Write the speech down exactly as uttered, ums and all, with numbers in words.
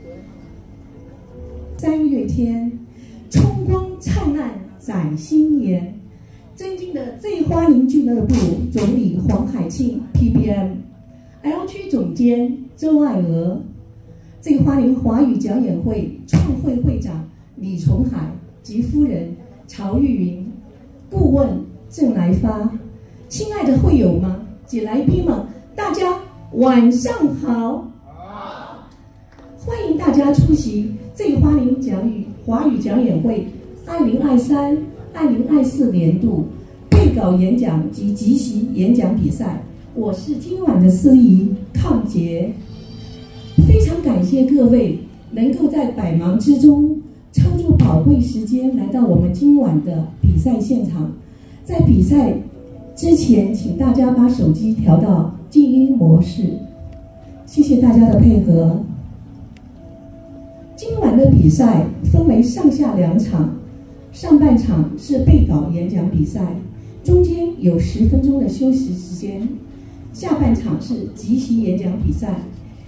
三月天，春光灿烂展新颜。尊敬的最花莲俱乐部总理黄海庆 P B M，L 区总监周爱娥，最花莲华语讲演会创会会长李崇海及夫人曹玉云，顾问郑来发，亲爱的会友们及来宾们，大家晚上好！欢迎大家出席最花莲讲语华语讲演会二零二三、二零二四年度备稿演讲及即席演讲比赛。我是今晚的司仪抗杰，非常感谢各位能够在百忙之中抽出宝贵时间来到我们今晚的比赛现场。在比赛之前，请大家把手机调到静音模式，谢谢大家的配合。今晚的比赛分为上下两场，上半场是备稿演讲比赛，中间有十分钟的休息时间；下半场是即席演讲比赛，